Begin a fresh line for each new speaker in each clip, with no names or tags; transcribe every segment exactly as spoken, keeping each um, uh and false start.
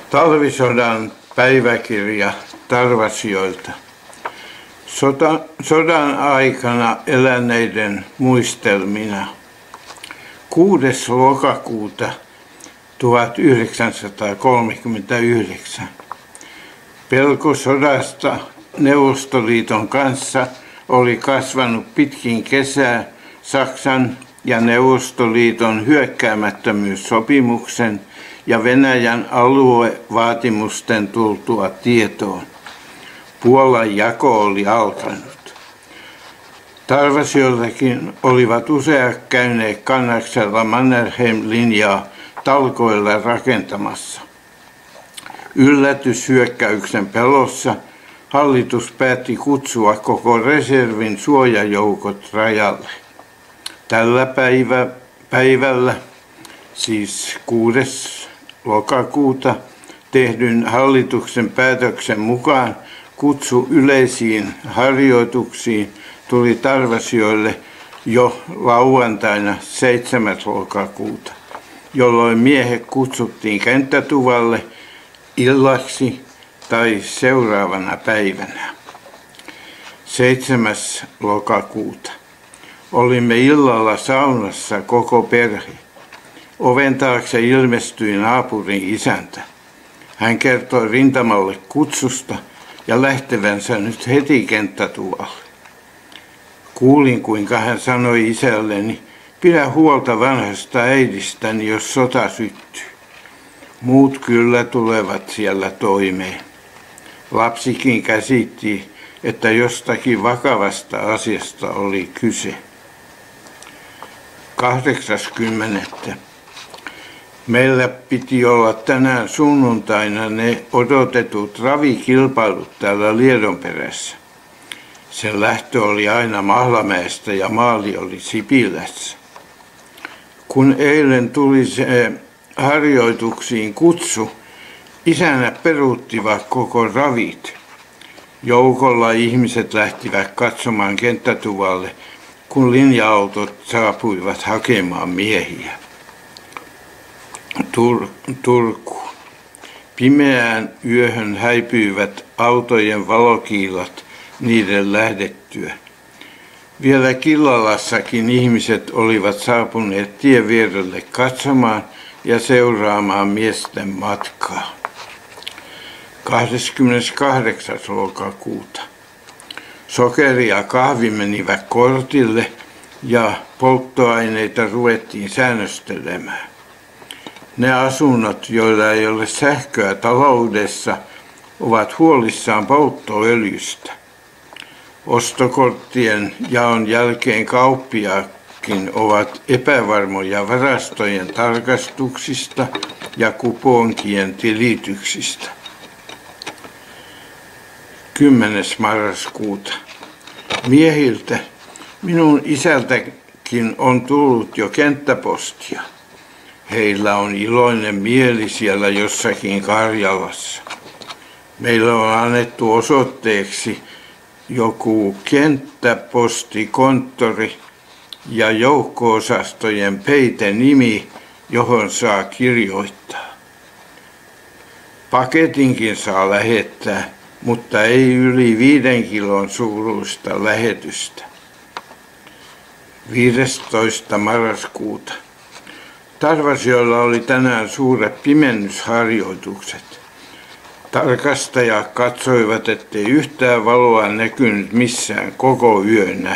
Talvisodan päiväkirja Tarvasioilta. Sota, sodan aikana eläneiden muistelmina. kuudes lokakuuta tuhatyhdeksänsataakolmekymmentäyhdeksän. Pelko sodasta Neuvostoliiton kanssa oli kasvanut pitkin kesää Saksan ja Neuvostoliiton hyökkäämättömyyssopimuksen ja Venäjän aluevaatimusten tultua tietoon. Puolan jako oli alkanut. Tarvasioillakin olivat useat käyneet Kannaksella Mannerheim-linjaa talkoilla rakentamassa. Yllätyshyökkäyksen pelossa hallitus päätti kutsua koko reservin suojajoukot rajalle. Tällä päivä, päivällä, siis kuudes lokakuuta, tehdyn hallituksen päätöksen mukaan kutsu yleisiin harjoituksiin tuli Tarvasioille jo lauantaina seitsemäs lokakuuta, jolloin miehet kutsuttiin kenttätuvalle illaksi tai seuraavana päivänä. seitsemäs lokakuuta. Olimme illalla saunassa koko perhe. Oven taakse ilmestyi naapurin isäntä. Hän kertoi rintamalle kutsusta ja lähtevänsä nyt heti kenttätuvalle. Kuulin, kuinka hän sanoi isälleni, pidä huolta vanhasta äidistäni, jos sota syttyy. Muut kyllä tulevat siellä toimeen. Lapsikin käsitti, että jostakin vakavasta asiasta oli kyse. kahdeksas kymmenettä. Meillä piti olla tänään sunnuntaina ne odotetut ravikilpailut täällä Liedonperässä. Sen lähtö oli aina Mahlamäestä ja maali oli Sipilässä. Kun eilen tuli se harjoituksiin kutsu, isännät peruuttivat koko ravit. Joukolla ihmiset lähtivät katsomaan kenttätuvalle, kun linja-autot saapuivat hakemaan miehiä. Tur- Turku. Pimeään yöhön häipyivät autojen valokiilat niiden lähdettyä. Vielä Killalassakin ihmiset olivat saapuneet tien vierelle katsomaan ja seuraamaan miesten matkaa. kahdeskymmeneskahdeksas lokakuuta. Sokeri ja kahvi menivät kortille ja polttoaineita ruvettiin säännöstelemään. Ne asunnot, joilla ei ole sähköä taloudessa, ovat huolissaan polttoöljystä. Ostokorttien jaon jälkeen kauppiaatkin ovat epävarmoja varastojen tarkastuksista ja kuponkien tilityksistä. kymmenes marraskuuta. Miehiltä, minun isältäkin on tullut jo kenttäpostia. Heillä on iloinen mieli siellä jossakin Karjalassa. Meillä on annettu osoitteeksi joku kenttäpostikonttori ja joukko-osastojen peitenimi, johon saa kirjoittaa. Paketinkin saa lähettää, mutta ei yli viiden kilon suuruista lähetystä. viidestoista marraskuuta. Tarvasioilla oli tänään suuret pimennysharjoitukset. Tarkastajat katsoivat, ettei yhtään valoa näkynyt missään koko yönä.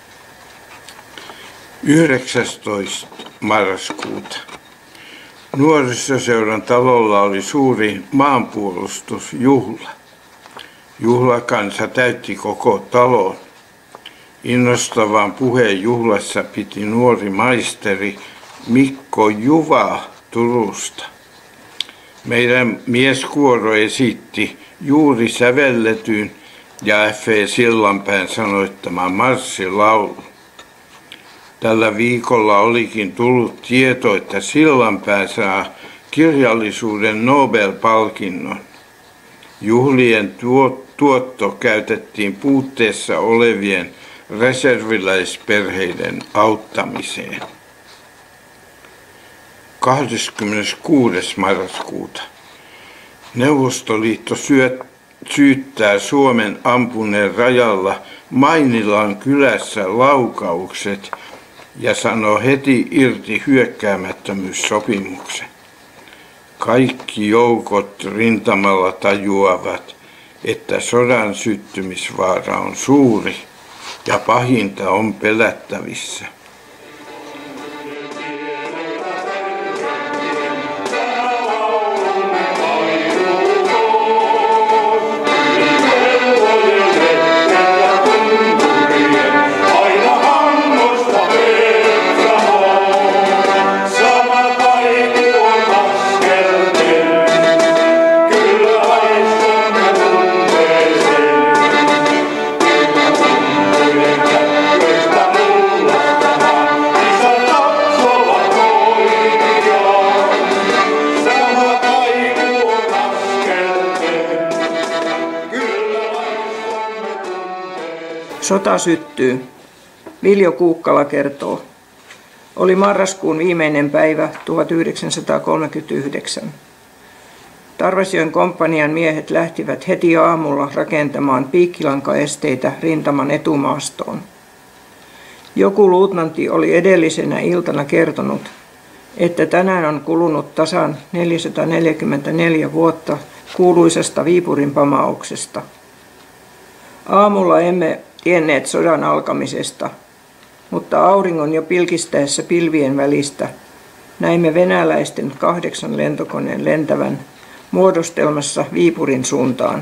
yhdeksästoista marraskuuta. Nuorisoseuran talolla oli suuri maanpuolustusjuhla. Juhlakansa täytti koko talon. Innostavan puheen juhlassa piti nuori maisteri Mikko Juva Turusta. Meidän mieskuoro esitti juuri sävelletyn ja F E Sillanpään sanoittaman marssilaulun. Tällä viikolla olikin tullut tieto, että Sillanpää saa kirjallisuuden Nobel-palkinnon. Juhlien tuotto käytettiin puutteessa olevien reserviläisperheiden auttamiseen. kahdeskymmeneskuudes marraskuuta. Neuvostoliitto syöt, syyttää Suomen ampuneen rajalla Mainilan kylässä laukaukset ja sanoo heti irti hyökkäämättömyyssopimuksen. Kaikki joukot rintamalla tajuavat, että sodan syttymisvaara on suuri ja pahinta on pelättävissä.
Sota syttyy. Viljo Kuukkala kertoo. Oli marraskuun viimeinen päivä tuhatyhdeksänsataakolmekymmentäyhdeksän. Tarvasjoen komppanian miehet lähtivät heti aamulla rakentamaan piikkilankaesteitä rintaman etumaastoon. Joku luutnantti oli edellisenä iltana kertonut, että tänään on kulunut tasan neljäsataaneljäkymmentäneljä vuotta kuuluisasta Viipurin pamauksesta. Aamulla emme tienneet sodan alkamisesta, mutta auringon jo pilkistäessä pilvien välistä näimme venäläisten kahdeksan lentokoneen lentävän muodostelmassa Viipurin suuntaan.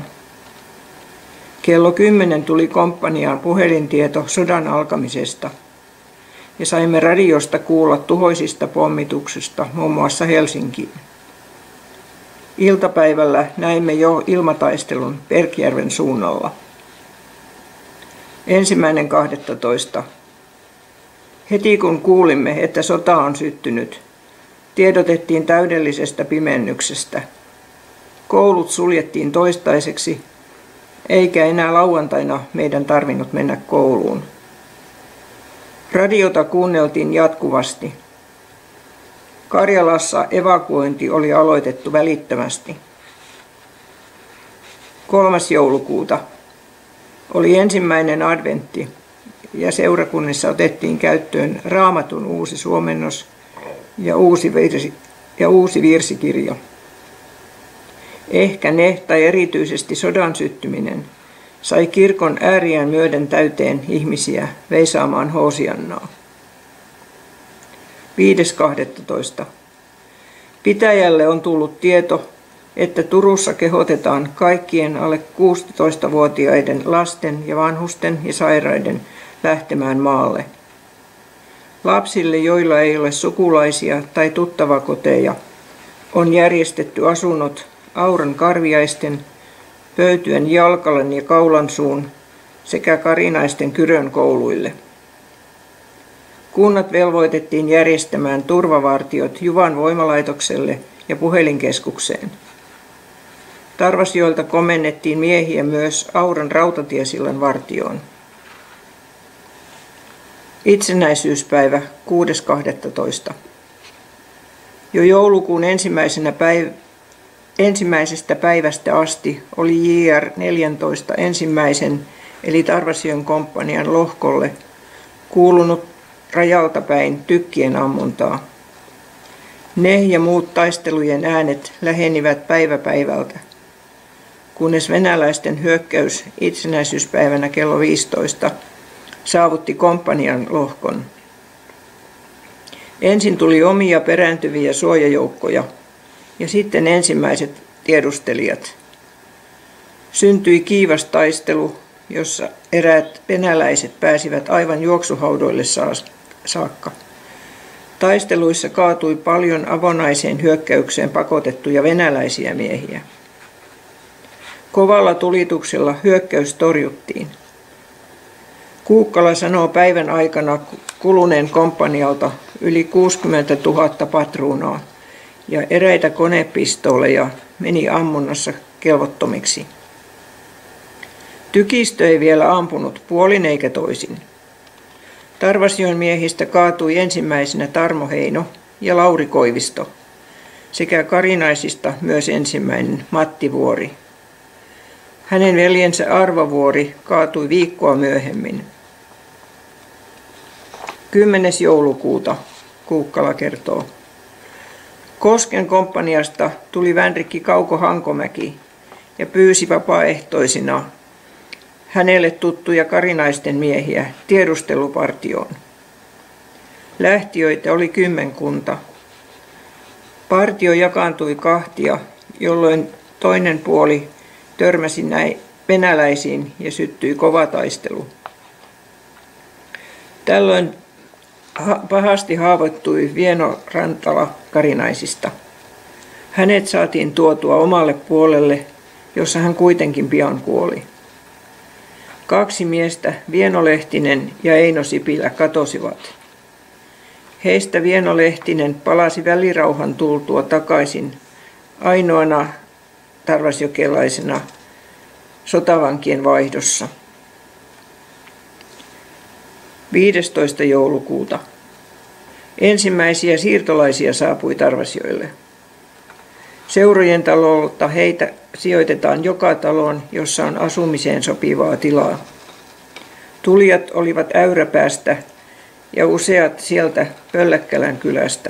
Kello kymmenen tuli komppaniaan puhelintieto sodan alkamisesta ja saimme radiosta kuulla tuhoisista pommituksista muun muassa Helsinkiin. Iltapäivällä näimme jo ilmataistelun Perkjärven suunnalla. Ensimmäinen kahdestoista. Heti kun kuulimme, että sota on syttynyt, tiedotettiin täydellisestä pimennyksestä. Koulut suljettiin toistaiseksi, eikä enää lauantaina meidän tarvinnut mennä kouluun. Radiota kuunneltiin jatkuvasti. Karjalassa evakuointi oli aloitettu välittömästi. kolmas joulukuuta. Oli ensimmäinen adventti ja seurakunnissa otettiin käyttöön Raamatun uusi suomennos ja uusi, virsi, ja uusi virsikirja. Ehkä ne tai erityisesti sodan syttyminen sai kirkon ääriään myöden täyteen ihmisiä veisaamaan Hoosiannaa. viides kahdestoista. Pitäjälle on tullut tieto, että Turussa kehotetaan kaikkien alle kuusitoistavuotiaiden lasten ja vanhusten ja sairaiden lähtemään maalle. Lapsille, joilla ei ole sukulaisia tai tuttavakoteja, on järjestetty asunnot Auran Karviaisten, Pöytyön Jalkalan ja Kaulansuun sekä Karinaisten Kyrön kouluille. Kunnat velvoitettiin järjestämään turvavartiot Juvan voimalaitokselle ja puhelinkeskukseen. Tarvasjoelta komennettiin miehiä myös Auran rautatiesillan vartioon. Itsenäisyyspäivä kuudes kahdestoista. Jo joulukuun ensimmäisenä päiv- ensimmäisestä päivästä asti oli J R neljätoista ensimmäisen eli Tarvasjoen komppanian lohkolle kuulunut rajalta päin tykkien ammuntaa. Ne ja muut taistelujen äänet lähenivät päivä päivältä, kunnes venäläisten hyökkäys itsenäisyyspäivänä kello viisitoista saavutti komppanian lohkon. Ensin tuli omia perääntyviä suojajoukkoja ja sitten ensimmäiset tiedustelijat. Syntyi kiivas taistelu, jossa eräät venäläiset pääsivät aivan juoksuhaudoille saakka. Taisteluissa kaatui paljon avonaiseen hyökkäykseen pakotettuja venäläisiä miehiä. Kovalla tulituksella hyökkäys torjuttiin. Kuukkala sanoo päivän aikana kuluneen komppanialta yli kuusikymmentätuhatta patruunaa ja eräitä konepistooleja meni ammunnassa kelvottomiksi. Tykistö ei vielä ampunut puolin eikä toisin. Tarvasjoen miehistä kaatui ensimmäisenä Tarmo Heino ja Lauri Koivisto sekä Karinaisista myös ensimmäinen Matti Vuori. Hänen veljensä Arvo Vuori kaatui viikkoa myöhemmin. kymmenes joulukuuta, Kuukkala kertoo. Kosken komppaniasta tuli vänrikki Kauko Hankomäki ja pyysi vapaaehtoisina hänelle tuttuja karinaisten miehiä tiedustelupartioon. Lähtiöitä oli kymmenkunta. Partio jakaantui kahtia, jolloin toinen puoli törmäsi näin venäläisiin ja syttyi kova taistelu. Tällöin pahasti haavoittui Vieno Rantala karinaisista. Hänet saatiin tuotua omalle puolelle, jossa hän kuitenkin pian kuoli. Kaksi miestä, Vieno Lehtinen ja Eino Sipilä, katosivat. Heistä Vieno Lehtinen palasi välirauhan tultua takaisin ainoana tarvasjokelaisena sotavankien vaihdossa. viidestoista joulukuuta. Ensimmäisiä siirtolaisia saapui Tarvasjoelle. Seurojen talolta heitä sijoitetaan joka taloon, jossa on asumiseen sopivaa tilaa. Tulijat olivat Äyräpäästä ja useat sieltä Pölläkkälän kylästä.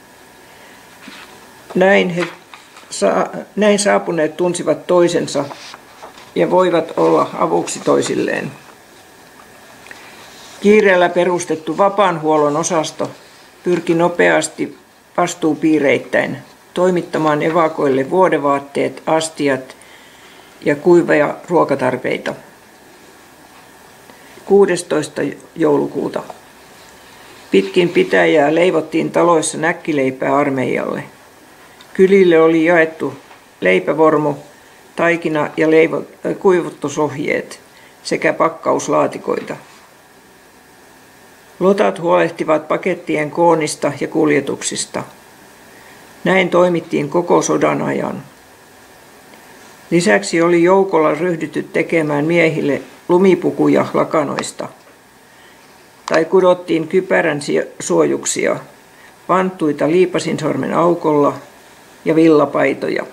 Näin, he, sa, näin saapuneet tunsivat toisensa ja voivat olla avuksi toisilleen. Kiireellä perustettu vapaahuollon osasto pyrki nopeasti vastuupiireittäin toimittamaan evakoille vuodevaatteet, astiat ja kuivia ruokatarpeita. kuudestoista joulukuuta. Pitkin pitäjää leivottiin taloissa näkkileipää armeijalle. Kylille oli jaettu leipävormu, taikina ja leivo- kuivutusohjeet sekä pakkauslaatikoita. Lotat huolehtivat pakettien koonnista ja kuljetuksista. Näin toimittiin koko sodan ajan. Lisäksi oli joukolla ryhdytty tekemään miehille lumipukuja lakanoista. Tai kudottiin kypärän suojuksia, vanttuita liipasinsormen aukolla ja villapaitoja.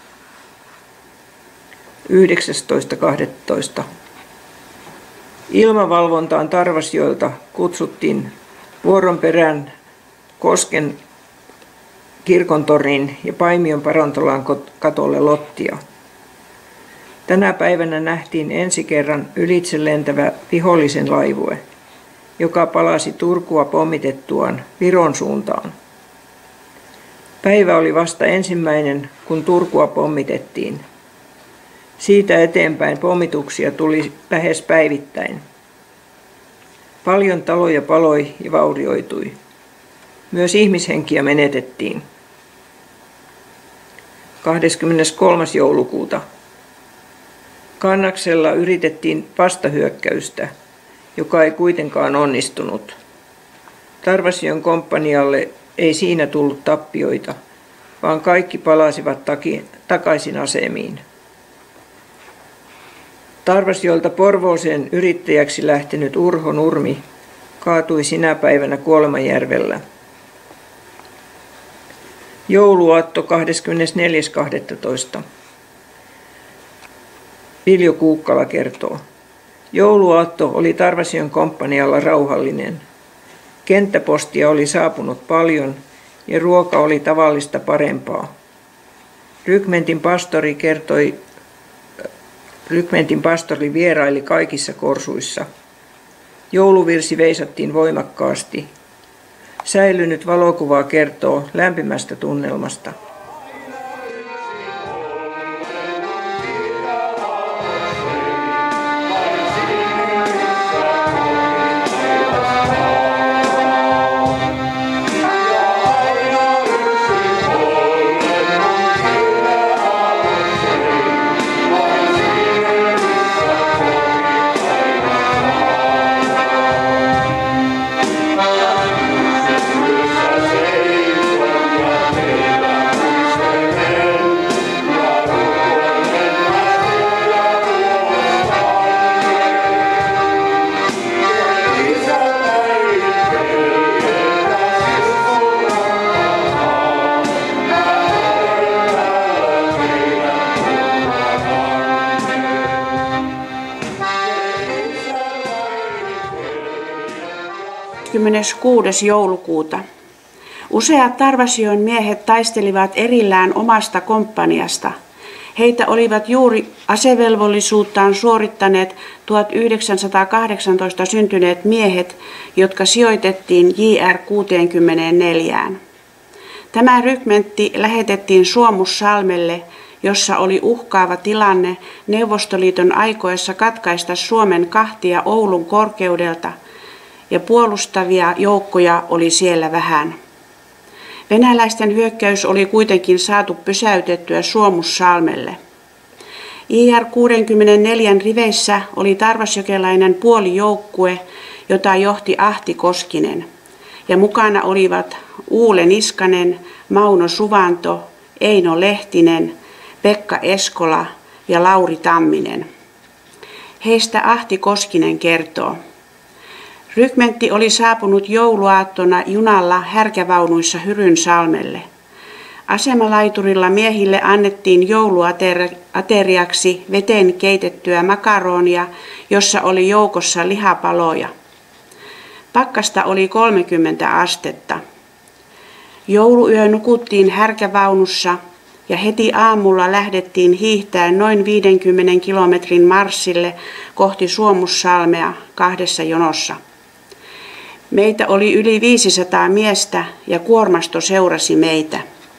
yhdeksästoista kahdestoista. Ilmavalvontaan Tarvasjoelta kutsuttiin vuoron perään Kosken kirkontoriin ja Paimion Parantolan katolle lottia. Tänä päivänä nähtiin ensi kerran ylitse lentävä vihollisen laivue, joka palasi Turkua pommitettuaan Viron suuntaan. Päivä oli vasta ensimmäinen, kun Turkua pommitettiin. Siitä eteenpäin pommituksia tuli lähes päivittäin. Paljon taloja paloi ja vaurioitui. Myös ihmishenkiä menetettiin. kahdeskymmeneskolmas joulukuuta. Kannaksella yritettiin vastahyökkäystä, joka ei kuitenkaan onnistunut. Tarvasjoen komppanialle ei siinä tullut tappioita, vaan kaikki palasivat taki, takaisin asemiin. Tarvasjoelta Porvooseen yrittäjäksi lähtenyt Urho Nurmi kaatui sinä päivänä Kuolemanjärvellä. Jouluaatto kahdeskymmenesneljäs kahdestoista. Viljo Kuukkala kertoo. Jouluaatto oli Tarvasjoen komppanialla rauhallinen. Kenttäpostia oli saapunut paljon ja ruoka oli tavallista parempaa. Rykmentin pastori kertoi, Rykmentin pastori vieraili kaikissa korsuissa. Jouluvirsi veisattiin voimakkaasti. Säilynyt valokuva kertoo lämpimästä tunnelmasta.
kolmaskymmeneskuudes joulukuuta. Useat Tarvasjoen miehet taistelivat erillään omasta komppaniasta. Heitä olivat juuri asevelvollisuuttaan suorittaneet tuhatyhdeksänsataakahdeksantoista syntyneet miehet, jotka sijoitettiin J R kuusikymmentäneljä. Tämä rykmentti lähetettiin Suomussalmelle, jossa oli uhkaava tilanne Neuvostoliiton aikoessa katkaista Suomen kahtia Oulun korkeudelta, ja puolustavia joukkoja oli siellä vähän. Venäläisten hyökkäys oli kuitenkin saatu pysäytettyä Suomussalmelle. J R kuusikymmentäneljä riveissä oli tarvasjokelainen puolijoukkue, jota johti Ahti Koskinen, ja mukana olivat Uule Niskanen, Mauno Suvanto, Eino Lehtinen, Pekka Eskola ja Lauri Tamminen. Heistä Ahti Koskinen kertoo. Rykmentti oli saapunut jouluaattona junalla härkävaunuissa Hyrynsalmelle. Asemalaiturilla miehille annettiin jouluateriaksi veteen keitettyä makaronia, jossa oli joukossa lihapaloja. Pakkasta oli kolmekymmentä astetta. Jouluyö nukuttiin härkävaunussa ja heti aamulla lähdettiin hiihtäen noin viidenkymmenen kilometrin marssille kohti Suomussalmea kahdessa jonossa. Meitä oli yli viisisataa miestä ja kuormasto seurasi meitä.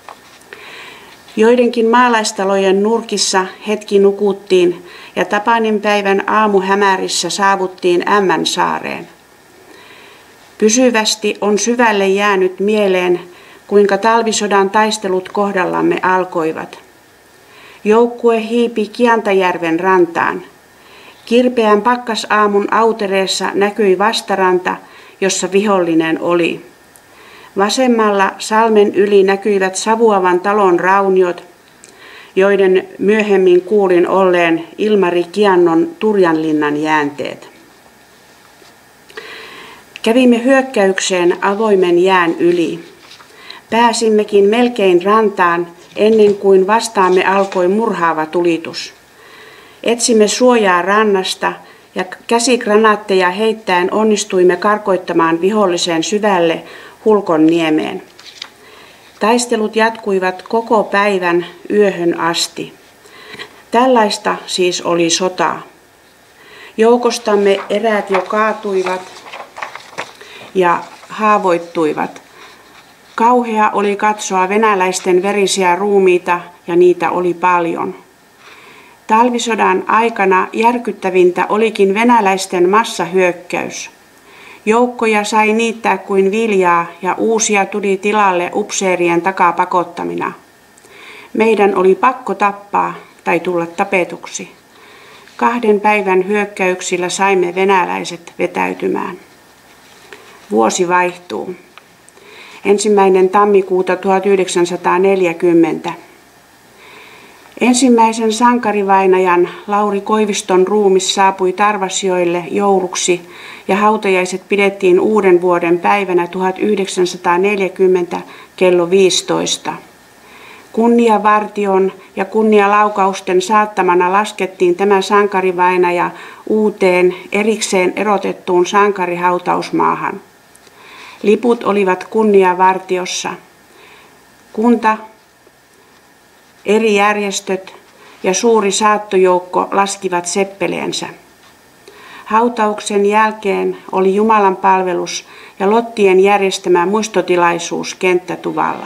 Joidenkin maalaistalojen nurkissa hetki nukuttiin ja Tapaninpäivän aamuhämärissä saavuttiin Ämmänsaareen. Pysyvästi on syvälle jäänyt mieleen, kuinka talvisodan taistelut kohdallamme alkoivat. Joukkue hiipi Kiantajärven rantaan. Kirpeän pakkasaamun autereessa näkyi vastaranta, jossa vihollinen oli. Vasemmalla salmen yli näkyivät savuavan talon rauniot, joiden myöhemmin kuulin olleen Ilmari Kiannon Turjanlinnan jäänteet. Kävimme hyökkäykseen avoimen jään yli. Pääsimmekin melkein rantaan ennen kuin vastaamme alkoi murhaava tulitus. Etsimme suojaa rannasta ja käsikranaatteja heittäen onnistuimme karkoittamaan vihollisen syvälle Hulkonniemeen. Taistelut jatkuivat koko päivän yöhön asti. Tällaista siis oli sota. Joukostamme eräät jo kaatuivat ja haavoittuivat. Kauhea oli katsoa venäläisten verisiä ruumiita ja niitä oli paljon. Talvisodan aikana järkyttävintä olikin venäläisten massahyökkäys. Joukkoja sai niittää kuin viljaa ja uusia tuli tilalle upseerien takapakottamina. Meidän oli pakko tappaa tai tulla tapetuksi. Kahden päivän hyökkäyksillä saimme venäläiset vetäytymään. Vuosi vaihtuu. Ensimmäinen tammikuuta tuhatyhdeksänsataaneljäkymmentä. Ensimmäisen sankarivainajan Lauri Koiviston ruumis saapui Tarvasjoelle jouluksi ja hautajaiset pidettiin uuden vuoden päivänä tuhatyhdeksänsataaneljäkymmentä kello viisitoista. Kunniavartion ja kunnialaukausten saattamana laskettiin tämä sankarivainaja uuteen erikseen erotettuun sankarihautausmaahan. Liput olivat kunniavartiossa. Kunta, eri järjestöt ja suuri saattojoukko laskivat seppeleensä. Hautauksen jälkeen oli Jumalan palvelus ja lottien järjestämä muistotilaisuus kenttätuvalla.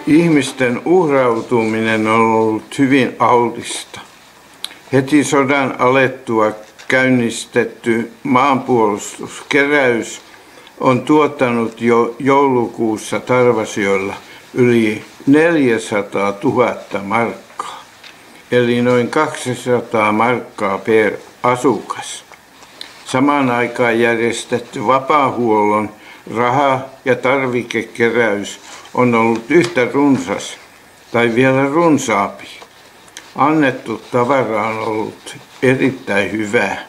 Ihmisten uhrautuminen on ollut hyvin altista. Heti sodan alettua käynnistetty maanpuolustuskeräys on tuottanut jo joulukuussa Tarvasioilla yli neljäsataatuhatta markkaa, eli noin kaksisataa markkaa per asukas. Samaan aikaan järjestetty vapaahuollon raha- ja tarvikekeräys on ollut yhtä runsas tai vielä runsaampi. Annettu tavara on ollut erittäin hyvää.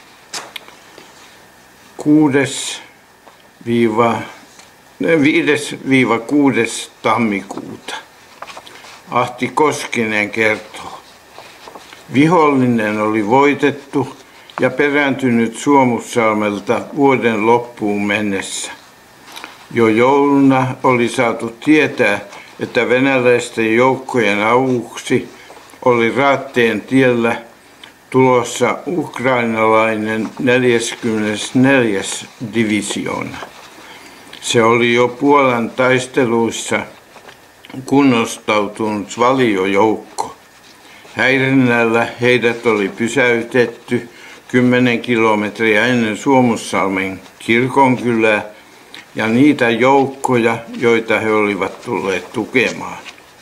viides kuudes tammikuuta. Ahti Koskinen kertoo. Vihollinen oli voitettu ja perääntynyt Suomussalmelta vuoden loppuun mennessä. Jo jouluna oli saatu tietää, että venäläisten joukkojen avuksi oli Raatteen tiellä tulossa ukrainalainen neljäskymmenesneljäs divisioona. Se oli jo Puolan taisteluissa kunnostautunut valiojoukko. Häirinnällä heidät oli pysäytetty kymmenen kilometriä ennen Suomussalmen kirkonkylää ja niitä joukkoja, joita he olivat tulleet tukemaan.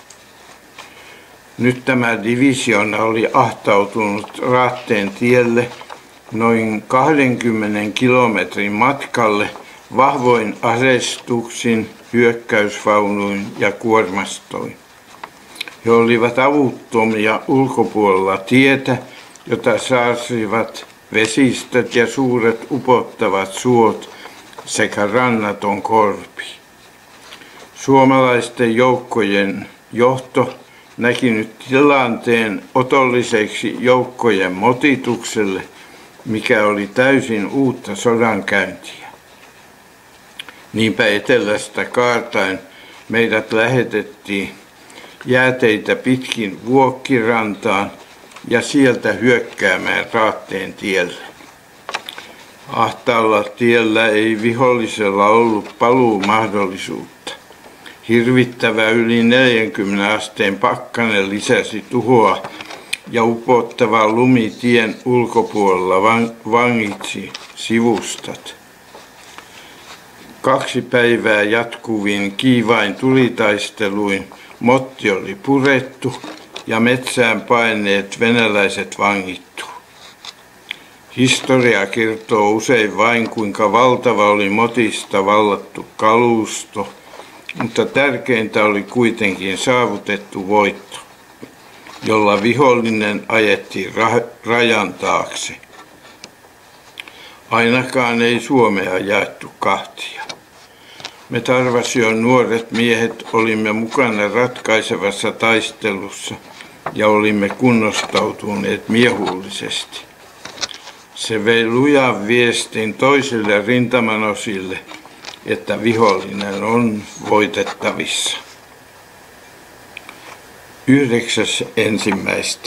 Nyt tämä divisioona oli ahtautunut Raatteen tielle noin kahdenkymmenen kilometrin matkalle vahvoin aseistuksin, hyökkäysvaunuin ja kuormastoin. He olivat avuttomia ulkopuolella tietä, jota saarsivat vesistöt ja suuret upottavat suot sekä rannaton korpi. Suomalaisten joukkojen johto näki nyt tilanteen otolliseksi joukkojen motitukselle, mikä oli täysin uutta sodankäyntiä. Niinpä etelästä kaartain meidät lähetettiin jääteitä pitkin Vuokkirantaan ja sieltä hyökkäämään Raatteen tielle. Ahtaalla tiellä ei vihollisella ollut paluumahdollisuutta. Hirvittävä yli neljänkymmenen asteen pakkanen lisäsi tuhoa ja upottava lumi tien ulkopuolella vangitsi sivustat. Kaksi päivää jatkuviin kiivain tulitaisteluin motti oli purettu ja metsään paineet venäläiset vangittu. Historia kertoo usein vain, kuinka valtava oli motista vallattu kalusto, mutta tärkeintä oli kuitenkin saavutettu voitto, jolla vihollinen ajettiin ra- rajan taakse. Ainakaan ei Suomea jaettu kahtia. Me Tarvasion nuoret miehet olimme mukana ratkaisevassa taistelussa ja olimme kunnostautuneet miehullisesti. Se vei lujan viestin toisille rintamanosille, että vihollinen on voitettavissa. Yhdeksäs ensimmäistä.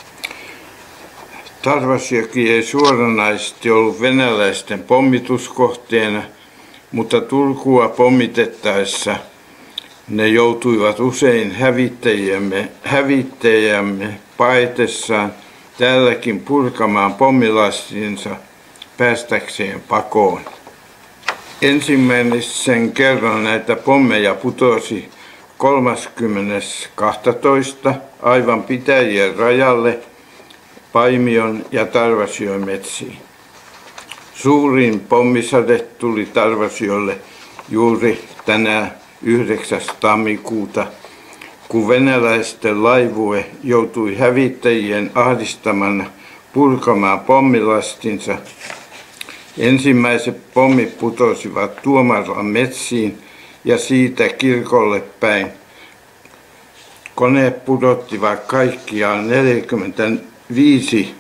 Tarvasjoki ei suoranaisesti ollut venäläisten pommituskohteena, mutta Turkua pommitettaessa ne joutuivat usein hävittäjämme, hävittäjämme paetessaan täälläkin purkamaan pommilastinsa päästäkseen pakoon. Ensimmäisen kerran näitä pommeja putosi kolmaskymmenes kahdestoista aivan pitäjien rajalle Paimion ja Tarvasion metsiin. Suurin pommisade tuli Tarvasiolle juuri tänä yhdeksäs tammikuuta, kun venäläisten laivue joutui hävittäjien ahdistamana purkamaan pommilastinsa. Ensimmäiset pommit putosivat Tuomaran metsiin ja siitä kirkolle päin. Koneet pudottivat kaikkiaan neljäkymmentäviisi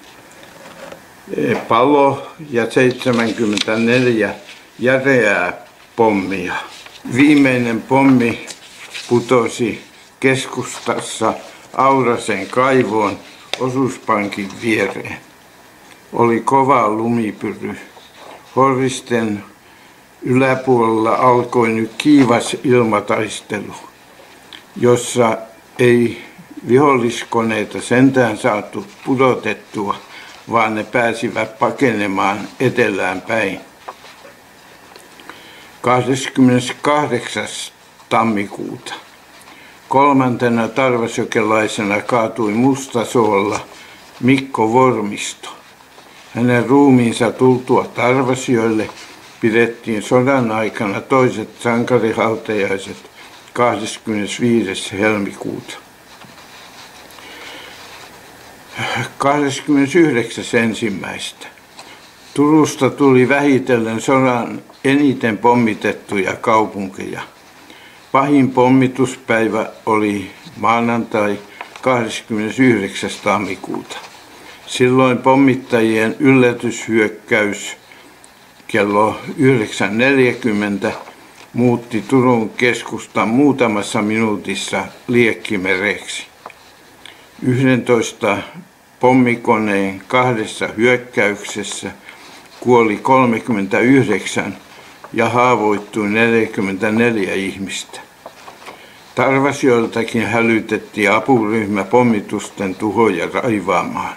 palo- ja seitsemänkymmentäneljä järeää pommia. Viimeinen pommi putosi keskustassa Aurasen kaivoon osuuspankin viereen. Oli kova lumipyry. Horisten yläpuolella alkoi nyt kiivas ilmataistelu. jossa ei viholliskoneita sentään saatu pudotettua, vaan ne pääsivät pakenemaan etelään päin. kahdeskymmeneskahdeksas tammikuuta kolmantena tarvasjokelaisena kaatui Mustasoolla Mikko Vormisto. Hänen ruumiinsa tultua Tarvasjoelle pidettiin sodan aikana toiset sankarihautajaiset kahdeskymmenesviides helmikuuta. kahdeskymmenesyhdeksäs ensimmäistä Turusta tuli vähitellen sodan eniten pommitettuja kaupunkeja. Pahin pommituspäivä oli maanantai kahdeskymmenesyhdeksäs tammikuuta. Silloin pommittajien yllätyshyökkäys kello yhdeksän neljäkymmentä muutti Turun keskustan muutamassa minuutissa liekkimereksi. yhdentoista pommikoneen kahdessa hyökkäyksessä kuoli kolmekymmentäyhdeksän ja haavoittui neljäkymmentäneljä ihmistä. Tarvasjoeltakin hälytettiin apuryhmä pommitusten tuhoja raivaamaan.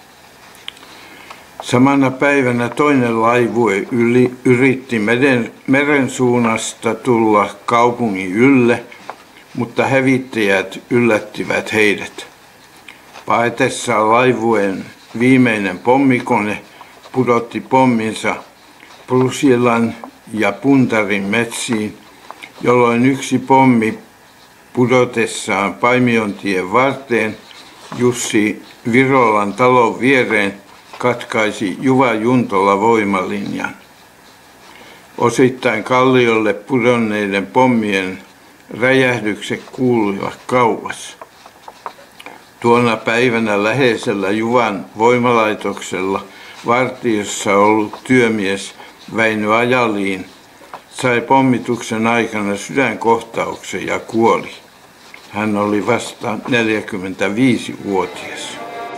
Samana päivänä toinen laivue yli, yritti meren, meren suunnasta tulla kaupungin ylle, mutta hävittäjät yllättivät heidät. Paetessaan laivueen viimeinen pommikone pudotti pomminsa Prusilan ja Puntarin metsiin, jolloin yksi pommi pudotessaan Paimiontien varteen Jussi Virolan talon viereen katkaisi Juva-Juntola voimalinjan. Osittain kalliolle pudonneiden pommien räjähdykset kuuluivat kauas. Tuona päivänä läheisellä Juvan voimalaitoksella vartiossa ollut työmies Väinö Ajaliin sai pommituksen aikana sydänkohtauksen ja kuoli. Hän oli vasta neljäkymmentäviisivuotias.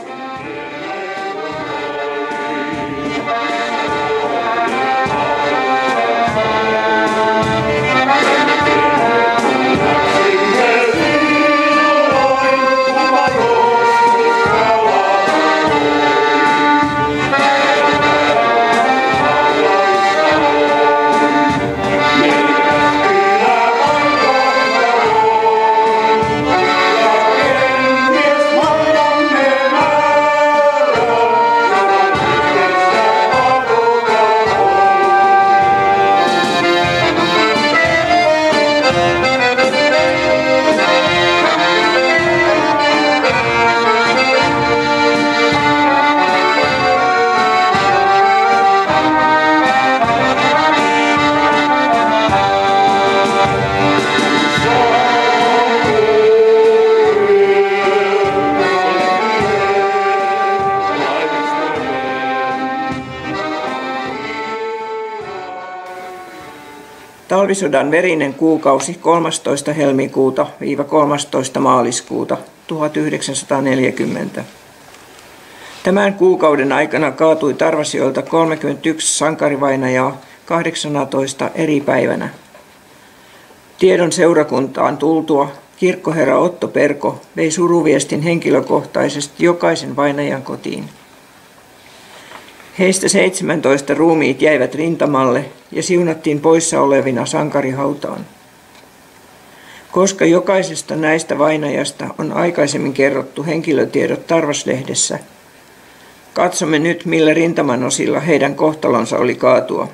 Talvisodan verinen kuukausi kolmastoista helmikuuta - kolmastoista maaliskuuta tuhatyhdeksänsataaneljäkymmentä. Tämän kuukauden aikana kaatui Tarvasjoelta kolmekymmentäyksi sankarivainajaa kahdeksantoista eri päivänä. Tiedon seurakuntaan tultua kirkkoherra Otto Perko vei suruviestin henkilökohtaisesti jokaisen vainajan kotiin. Heistä seitsemäntoista ruumiit jäivät rintamalle ja siunattiin poissa olevina sankarihautaan. Koska jokaisesta näistä vainajasta on aikaisemmin kerrottu henkilötiedot Tarvaslehdessä, katsomme nyt, millä rintamanosilla heidän kohtalonsa oli kaatua.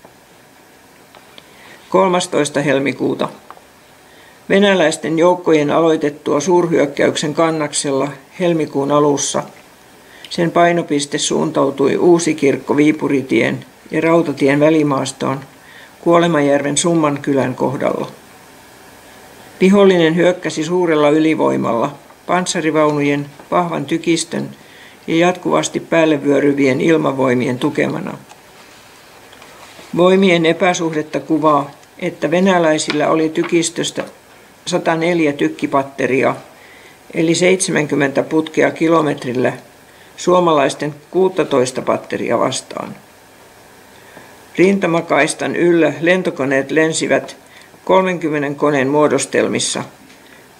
kolmastoista helmikuuta. Venäläisten joukkojen aloitettua suurhyökkäyksen Kannaksella helmikuun alussa sen painopiste suuntautui Uusikirkko-Viipuritien ja Rautatien välimaastoon Kuolemajärven Summankylän kohdalla. Vihollinen hyökkäsi suurella ylivoimalla, panssarivaunujen, vahvan tykistön ja jatkuvasti päälle vyöryvien ilmavoimien tukemana. Voimien epäsuhdetta kuvaa, että venäläisillä oli tykistöstä sata neljä tykkipatteria, eli seitsemänkymmentä putkea kilometrillä, suomalaisten kuusitoista patteria vastaan. Rintamakaistan yllä lentokoneet lensivät kolmenkymmenen koneen muodostelmissa,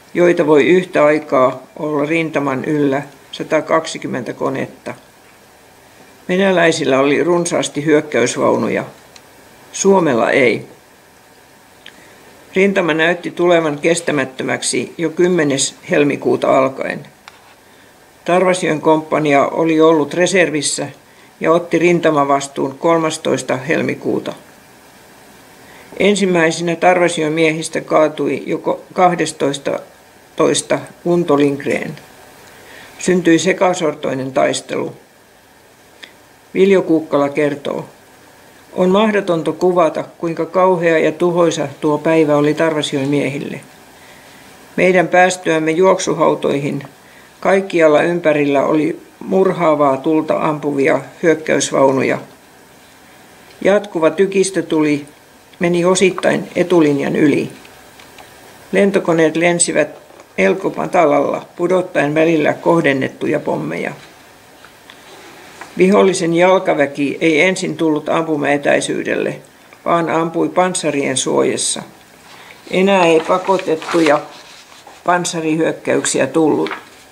joita voi yhtä aikaa olla rintaman yllä sata kaksikymmentä konetta. Venäläisillä oli runsaasti hyökkäysvaunuja. Suomella ei. Rintama näytti tulevan kestämättömäksi jo kymmenes helmikuuta alkaen. Tarvasjoen komppania oli ollut reservissä ja otti rintamavastuun kolmastoista helmikuuta. Ensimmäisenä Tarvasjoen miehistä kaatui jo kahdestoista Unto Lindgren. Syntyi sekasortoinen taistelu. Viljo Kuukkala kertoo: on mahdotonta kuvata, kuinka kauhea ja tuhoisa tuo päivä oli Tarvasjoen miehille. Meidän päästyämme juoksuhautoihin kaikkialla ympärillä oli murhaavaa tulta ampuvia hyökkäysvaunuja. Jatkuva tykistötuli meni osittain etulinjan yli. Lentokoneet lensivät elkomatalalla pudottaen välillä kohdennettuja pommeja. Vihollisen jalkaväki ei ensin tullut ampumaetäisyydelle, vaan ampui panssarien suojassa. Enää ei pakotettuja panssarihyökkäyksiä tullut,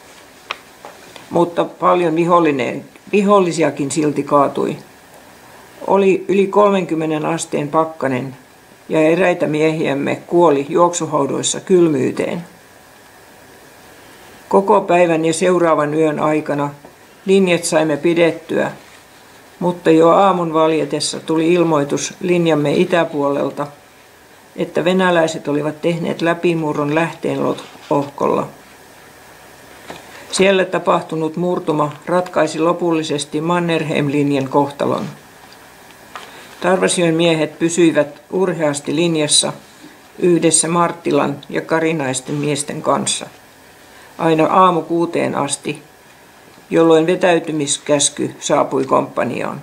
mutta paljon vihollinen, vihollisiakin silti kaatui. Oli yli kolmenkymmenen asteen pakkanen ja eräitä miehiämme kuoli juoksuhaudoissa kylmyyteen. Koko päivän ja seuraavan yön aikana linjat saimme pidettyä, mutta jo aamun valjetessa tuli ilmoitus linjamme itäpuolelta, että venäläiset olivat tehneet läpimurron Lähteenlohkolla. Siellä tapahtunut murtuma ratkaisi lopullisesti Mannerheim-linjan kohtalon. Tarvasjoen miehet pysyivät urheasti linjassa yhdessä Marttilan ja karinaisten miesten kanssa aina aamu kuuteen asti, jolloin vetäytymiskäsky saapui komppaniaan.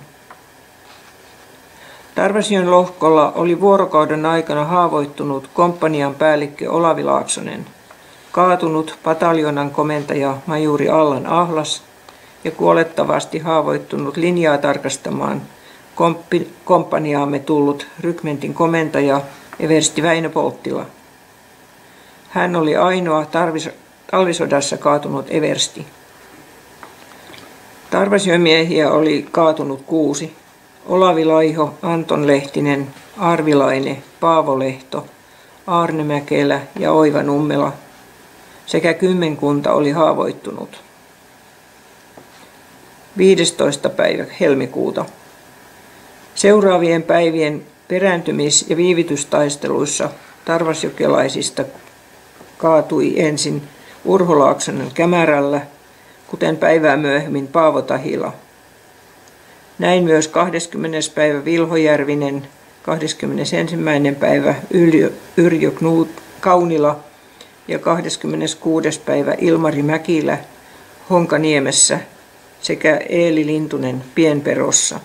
Tarvasjoen lohkolla oli vuorokauden aikana haavoittunut komppanian päällikkö Olavi Laaksonen, kaatunut pataljonan komentaja majuri Allan Ahlas ja kuolettavasti haavoittunut linjaa tarkastamaan komppi, komppaniaamme tullut rykmentin komentaja eversti Väinö Polttila. Hän oli ainoa tarvis, talvisodassa kaatunut eversti. Tarvasjoen miehiä oli kaatunut kuusi: Olavi Laiho, Anton Lehtinen, Arvi Laine, Paavo Lehto, Aarne Mäkelä ja Oiva Nummela sekä kymmenkunta oli haavoittunut. viidestoista päivä helmikuuta. Seuraavien päivien perääntymis- ja viivytystaisteluissa tarvasjokelaisista kaatui ensin Urho Laaksonen Kämärällä, kuten päivää myöhemmin Paavo Tahila. Näin myös kahdeskymmenes päivä Vilho Järvinen, kahdeskymmenesensimmäinen päivä Yrjö Kaunila ja kahdeskymmeneskuudes päivä Ilmari Mäkilä Honkaniemessä sekä Eeli Lintunen Pienperossa.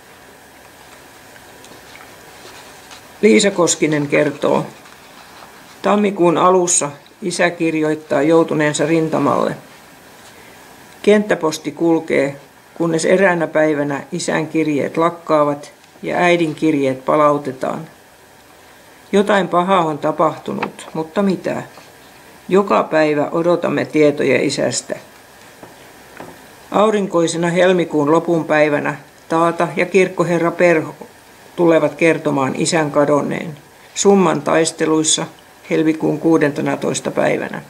Liisa Koskinen kertoo: tammikuun alussa isä kirjoittaa joutuneensa rintamalle. Kenttäposti kulkee, kunnes eräänä päivänä isän kirjeet lakkaavat ja äidin kirjeet palautetaan. Jotain pahaa on tapahtunut, mutta mitä? Joka päivä odotamme tietoja isästä. Aurinkoisena helmikuun lopun päivänä Taata ja kirkkoherra Perho tulevat kertomaan isän kadonneen Summan taisteluissa helmikuun kuudentenatoista päivänä.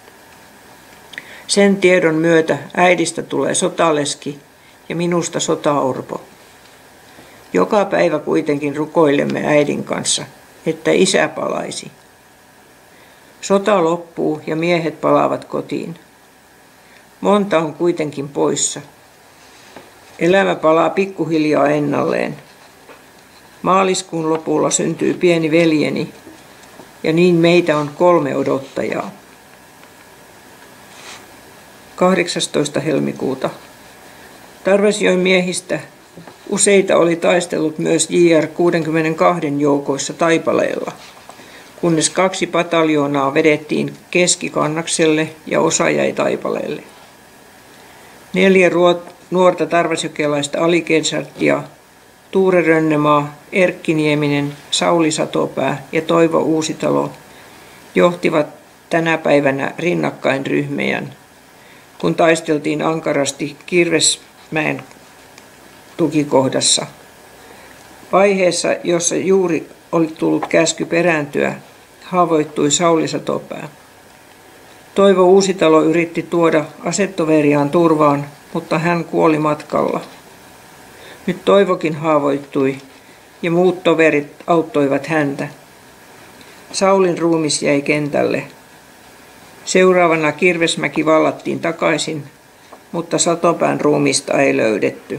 Sen tiedon myötä äidistä tulee sotaleski ja minusta sotaorpo. Joka päivä kuitenkin rukoilemme äidin kanssa, että isä palaisi. Sota loppuu ja miehet palaavat kotiin. Monta on kuitenkin poissa. Elämä palaa pikkuhiljaa ennalleen. Maaliskuun lopulla syntyy pieni veljeni ja niin meitä on kolme odottajaa. kahdeksastoista helmikuuta. Tarvasjoen miehistä useita oli taistellut myös J R kuusikymmentäkaksi joukoissa Taipaleella, kunnes kaksi pataljoonaa vedettiin Keskikannakselle ja osa jäi Taipaleelle. Neljä ruot, nuorta tarvasjokelaista alikensarttia, Tuure Rönnemaa, Erkki Nieminen, Sauli Satopää ja Toivo Uusitalo johtivat tänä päivänä rinnakkain ryhmien, kun taisteltiin ankarasti Kirvesmäen tukikohdassa. Vaiheessa, jossa juuri oli tullut käsky perääntyä, haavoittui Sauli Satopää. Toivo Uusitalo yritti tuoda asettoveriaan turvaan, mutta hän kuoli matkalla. Nyt Toivokin haavoittui ja muut toverit auttoivat häntä. Saulin ruumis jäi kentälle. Seuraavana Kirvesmäki vallattiin takaisin, mutta Satopään ruumista ei löydetty.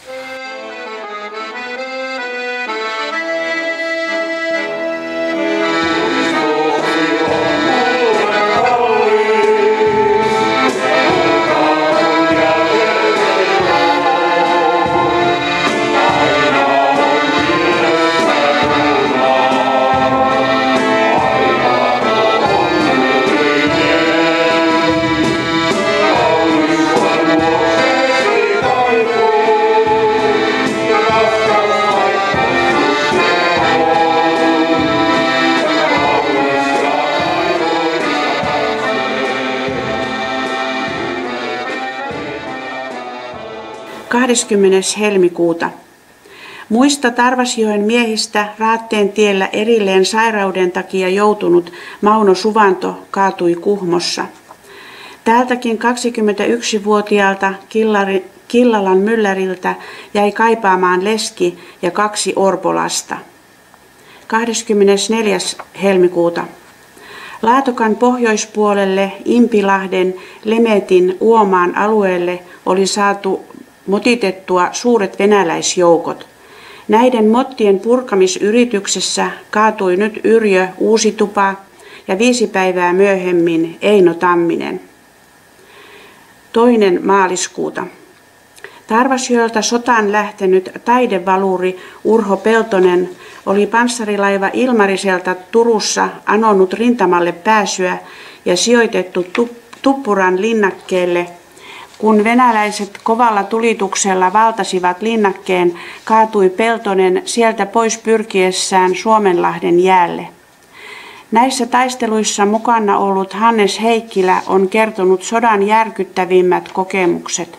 kahdeskymmenes helmikuuta. Muista Tarvasjoen miehistä Raatteen tiellä erilleen sairauden takia joutunut Mauno Suvanto kaatui Kuhmossa. Täältäkin kaksikymmentäyksivuotiaalta Killari, Killalan mylläriltä jäi kaipaamaan leski ja kaksi orpolasta. kahdeskymmenesneljäs helmikuuta. Laatokan pohjoispuolelle Impilahden Lemetin Uomaan alueelle oli saatu motitettua suuret venäläisjoukot. Näiden mottien purkamisyrityksessä kaatui nyt Yrjö Uusitupa ja viisi päivää myöhemmin Eino Tamminen. Toinen maaliskuuta. Tarvasjoelta sotaan lähtenyt taidevaluri Urho Peltonen oli panssarilaiva Ilmariselta Turussa anonut rintamalle pääsyä ja sijoitettu Tuppuran linnakkeelle. Kun venäläiset kovalla tulituksella valtasivat linnakkeen, kaatui Peltonen sieltä pois pyrkiessään Suomenlahden jäälle. Näissä taisteluissa mukana ollut Hannes Heikkilä on kertonut sodan järkyttävimmät kokemukset.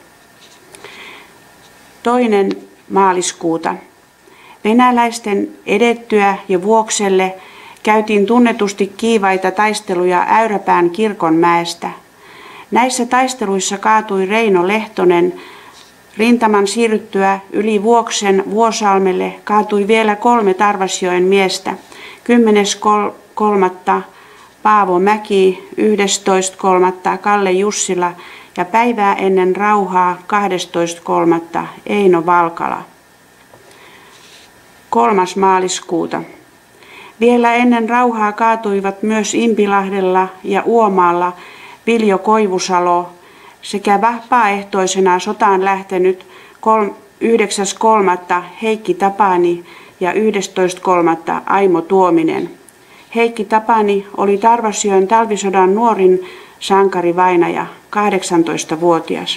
Toinen maaliskuuta. Venäläisten edettyä ja Vuokselle käytiin tunnetusti kiivaita taisteluja Äyräpään Kirkonmäestä. Näissä taisteluissa kaatui Reino Lehtonen. Rintaman siirryttyä yli Vuoksen Vuosalmelle kaatui vielä kolme Tarvasjoen miestä. kymmenes kolmatta Paavo Mäki, yhdestoista kolmatta Kalle Jussila ja päivää ennen rauhaa kahdestoista kolmatta Eino Valkala. Kolmas maaliskuuta. Vielä ennen rauhaa kaatuivat myös Impilahdella ja Uomaalla Viljo Koivusalo sekä vapaaehtoisena sotaan lähtenyt yhdeksäs kolmatta Heikki Tapani ja yhdestoista kolmatta Aimo Tuominen. Heikki Tapani oli Tarvasjoen talvisodan nuorin sankarivainaja, kahdeksantoistavuotias.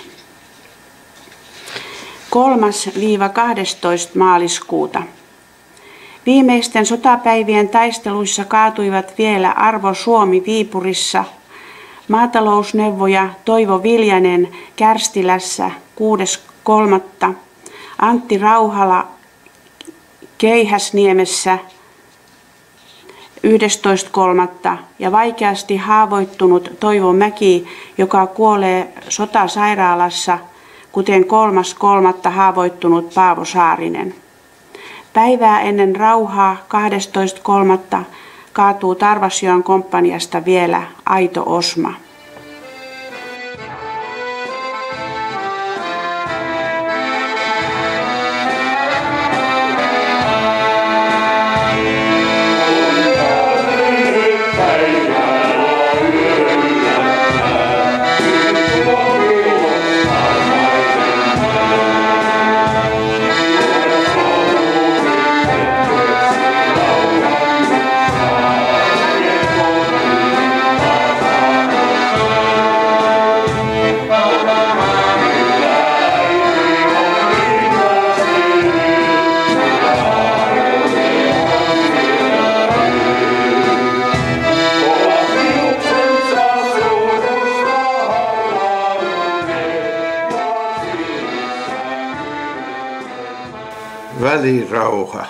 kolmas kahdestoista maaliskuuta. Viimeisten sotapäivien taisteluissa kaatuivat vielä Arvo Suomi Viipurissa, maatalousneuvoja Toivo Viljanen Kärstilässä kuudes kolmatta, Antti Rauhala Keihäsniemessä yhdestoista kolmatta ja vaikeasti haavoittunut Toivo Mäki, joka kuolee sotasairaalassa, kuten kolmas kolmatta haavoittunut Paavo Saarinen. Päivää ennen rauhaa kahdestoista kolmatta kaatuu Tarvasjoen komppaniasta vielä Aito Osma.
Välirauha.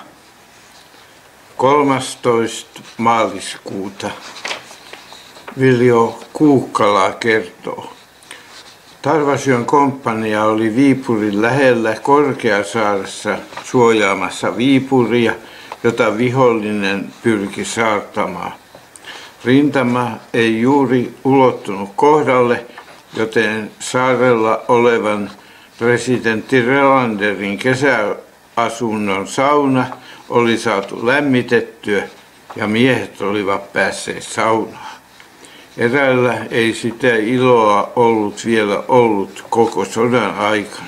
kolmastoista maaliskuuta. Viljo Kuukkala kertoo. Tarvasion komppania oli Viipurin lähellä Korkeasaaressa suojaamassa Viipuria, jota vihollinen pyrki saartamaan. Rintama ei juuri ulottunut kohdalle, joten saarella olevan presidentti Relanderin kesäasunnon sauna oli saatu lämmitettyä ja miehet olivat päässeet saunaan. Eräällä ei sitä iloa ollut vielä ollut koko sodan aikana.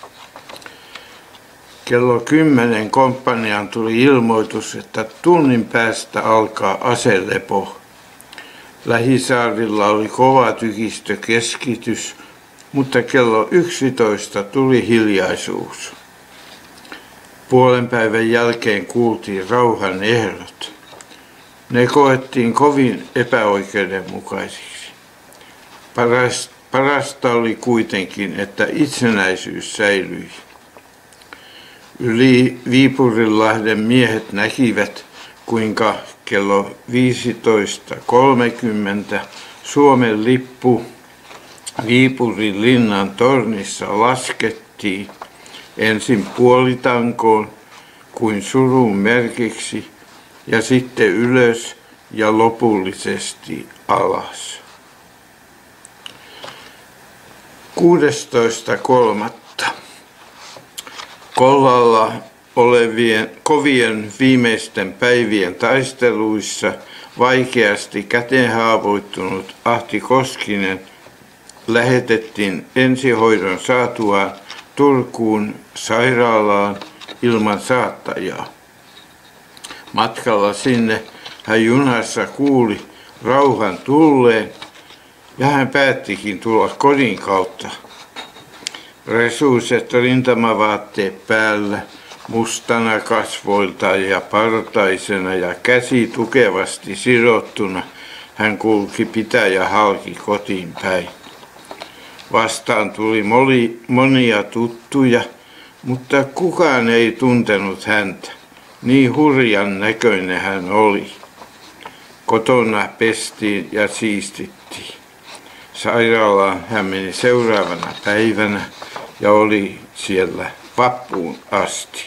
Kello kymmenen komppaniaan tuli ilmoitus, että tunnin päästä alkaa aselepo. Lähisaarilla oli kova tykistökeskitys, mutta kello yksitoista tuli hiljaisuus. Puolen päivän jälkeen kuultiin rauhan ehdot. Ne koettiin kovin epäoikeudenmukaisiksi. Paras, parasta oli kuitenkin, että itsenäisyys säilyi. Yli Viipurinlahden miehet näkivät, kuinka kello viisitoista kolmekymmentä Suomen lippu Viipurin linnan tornissa laskettiin ensin puolitankoon kuin surun merkiksi ja sitten ylös ja lopullisesti alas. kuudestoista kolmatta Kollalla olevien kovien viimeisten päivien taisteluissa vaikeasti kätenhaavoittunut Ahti Koskinen lähetettiin ensihoidon saatuaan Turkuun sairaalaan ilman saattajaa. Matkalla sinne hän junassa kuuli rauhan tulleen ja hän päättikin tulla kodin kautta. Resuiset rintamavaatteet päällä, mustana kasvoilta ja partaisena ja käsi tukevasti sidottuna hän kulki pitäjä halki kotiin päin. Vastaan tuli monia tuttuja, mutta kukaan ei tuntenut häntä. Niin hurjan näköinen hän oli. Kotona pestiin ja siistittiin. Sairaalaan hän meni seuraavana päivänä ja oli siellä vappuun asti.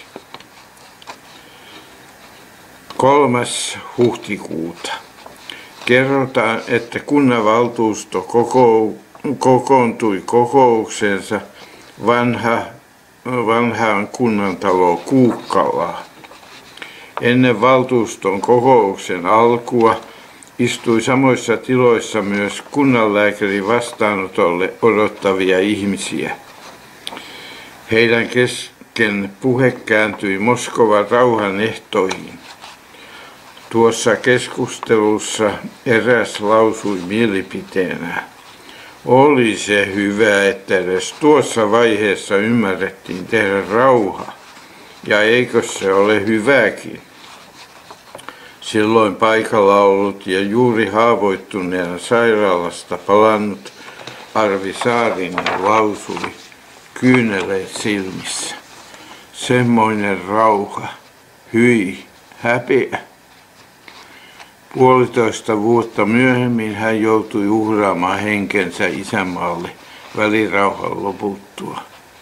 kolmas huhtikuuta. Kerrotaan, että kunnanvaltuusto kokou, kokoontui kokouksensa vanha, vanhaan kunnantalo Kuukkalaan. Ennen valtuuston kokouksen alkua istui samoissa tiloissa myös kunnanlääkärin vastaanotolle odottavia ihmisiä. Heidän kesken puhe kääntyi Moskovan rauhan ehtoihin. Tuossa keskustelussa eräs lausui mielipiteenä. Oli se hyvä, että edes tuossa vaiheessa ymmärrettiin tehdä rauha. Ja eikö se ole hyväkin? Silloin paikalla ollut ja juuri haavoittuneena sairaalasta palannut Arvi Saarinen lausui kyyneleet silmissä. Semmoinen rauha, hyi, häpeä. Puolitoista vuotta myöhemmin hän joutui uhraamaan henkensä isänmaalle välirauhan loputtua.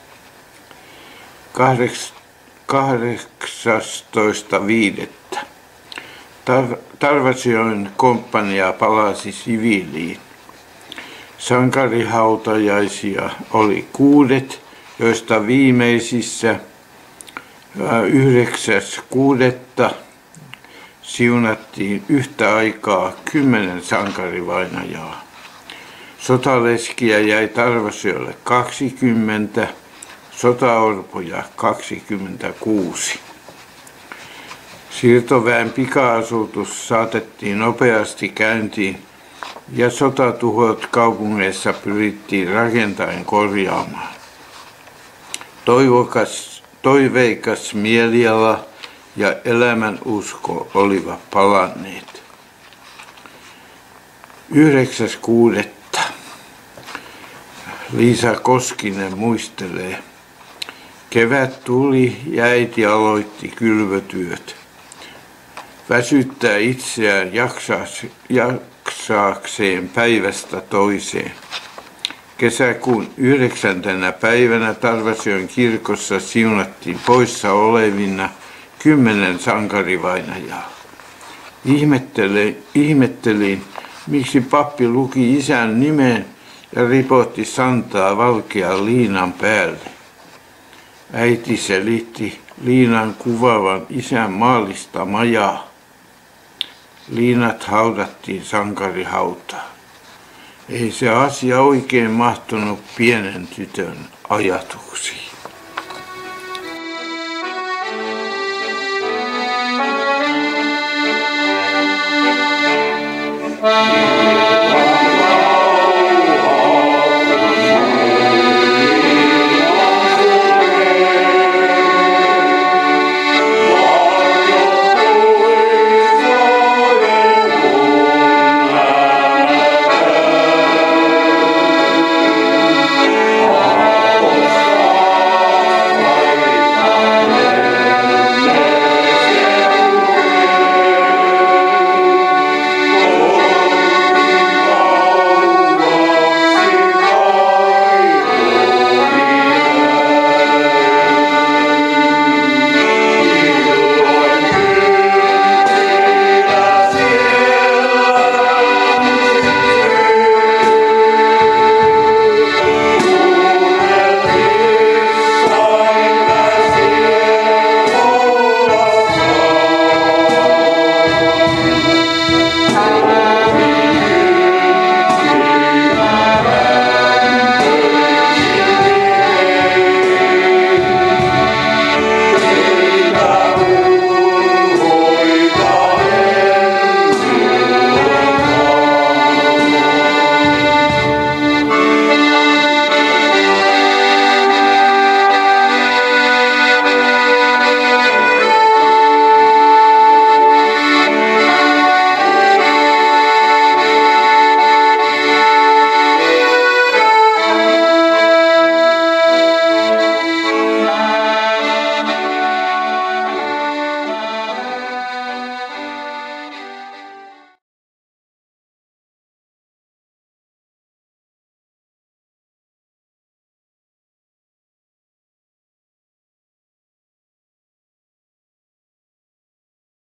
kahdeksastoista viidettä Tar- Tarvasion komppania palasi siviiliin. Sankarihautajaisia oli kuudet, joista viimeisissä yhdeksäs kuudetta siunattiin yhtä aikaa kymmenen sankarivainajaa. Sotaleskiä jäi Tarvasiolle kaksikymmentä, sotaorpoja kaksikymmentäkuusi. Siirtoväen pika-asutus saatettiin nopeasti käyntiin ja sotatuhot kaupungeissa pyrittiin rakentaen korjaamaan. Toivokas, toiveikas mieliala ja elämän usko olivat palanneet. yhdeksäs kuudetta Liisa Koskinen muistelee. Kevät tuli ja äiti aloitti kylvötyöt. Väsyttää itseään jaksaakseen päivästä toiseen. Kesäkuun yhdeksäntenä päivänä Tarvasjoen kirkossa siunattiin poissa olevina kymmenen sankarivainajaa. Ihmettelin, ihmettelin, miksi pappi luki isän nimen ja ripotti santaa valkean liinan päälle. Äiti selitti liinan kuvaavan isän maallista majaa. Liinat haudattiin sankarihautaan. Ei se asia oikein mahtunut pienen tytön ajatuksiin.
Thank you.